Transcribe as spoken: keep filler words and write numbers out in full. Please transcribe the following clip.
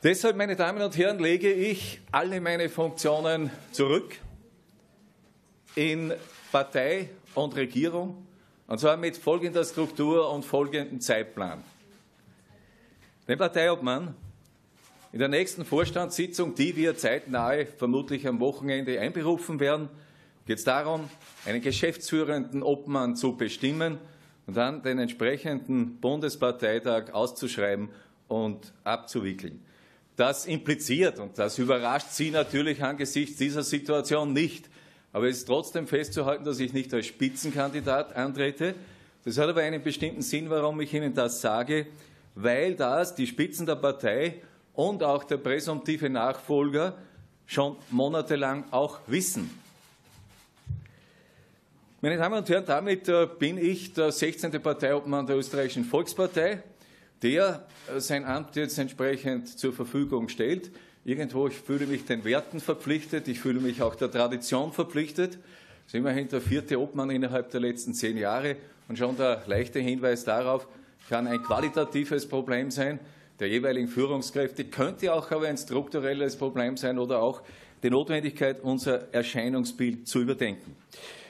Deshalb, meine Damen und Herren, lege ich alle meine Funktionen zurück in Partei und Regierung, und zwar mit folgender Struktur und folgendem Zeitplan. Den Parteiobmann in der nächsten Vorstandssitzung, die wir zeitnahe, vermutlich am Wochenende, einberufen werden, geht es darum, einen geschäftsführenden Obmann zu bestimmen und dann den entsprechenden Bundesparteitag auszuschreiben und abzuwickeln. Das impliziert, und das überrascht Sie natürlich angesichts dieser Situation nicht, aber es ist trotzdem festzuhalten, dass ich nicht als Spitzenkandidat antrete. Das hat aber einen bestimmten Sinn, warum ich Ihnen das sage, weil das die Spitzen der Partei und auch der präsumptive Nachfolger schon monatelang auch wissen. Meine Damen und Herren, damit bin ich der sechzehnte Parteiobmann der Österreichischen Volkspartei, der sein Amt jetzt entsprechend zur Verfügung stellt. Irgendwo, ich fühle mich den Werten verpflichtet, ich fühle mich auch der Tradition verpflichtet. Das ist immerhin der vierte Obmann innerhalb der letzten zehn Jahre. Und schon der leichte Hinweis darauf, kann ein qualitatives Problem sein der jeweiligen Führungskräfte, könnte auch aber ein strukturelles Problem sein oder auch die Notwendigkeit, unser Erscheinungsbild zu überdenken.